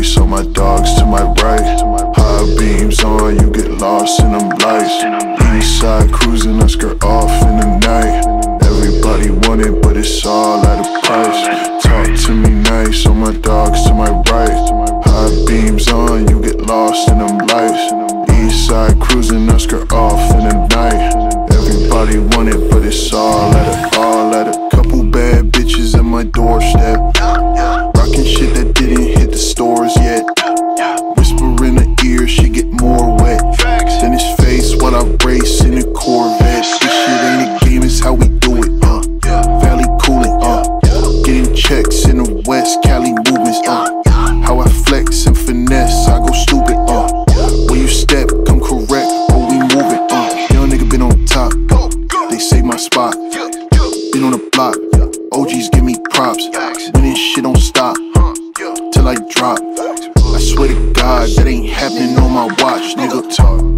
nice. All my dogs to my right. High beams on, you get lost in them lights. East side cruising, I skirt off in the night. Everybody want it, but it's all at a price. Talk to me nice, all my dogs to my right. High beams on, you get lost in them lights. East side cruising, I skirt off in the night. Everybody want it, but it's all at a couple bad bitches at my doorstep. Rockin' shit that didn't hit the stores yet. Whisper in her ear, she get more wet than his face while I race in a Corvette. This shit ain't a game, it's how we do it, Valley cooling, getting checks in the West Cali movements, how I flex and finesse, I go stupid, when you step, come correct, or we move it, young nigga been on top, they say my spot, been on the block, OGs give me props, when this shit don't stop, till I drop, I swear to God, that ain't happening on my watch, nigga. Talk.